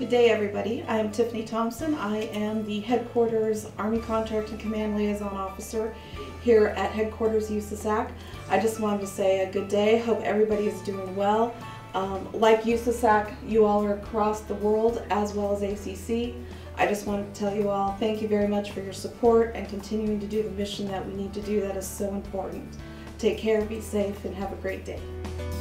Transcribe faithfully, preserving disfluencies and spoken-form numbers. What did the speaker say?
Good day, everybody. I am Tiffany Thompson. I am the Headquarters Army Contract and Command Liaison Officer here at Headquarters U S A S A C. I just wanted to say a good day. Hope everybody is doing well. Um, like U S A S A C, you all are across the world as well as A C C. I just wanted to tell you all thank you very much for your support and continuing to do the mission that we need to do that is so important. Take care, be safe, and have a great day.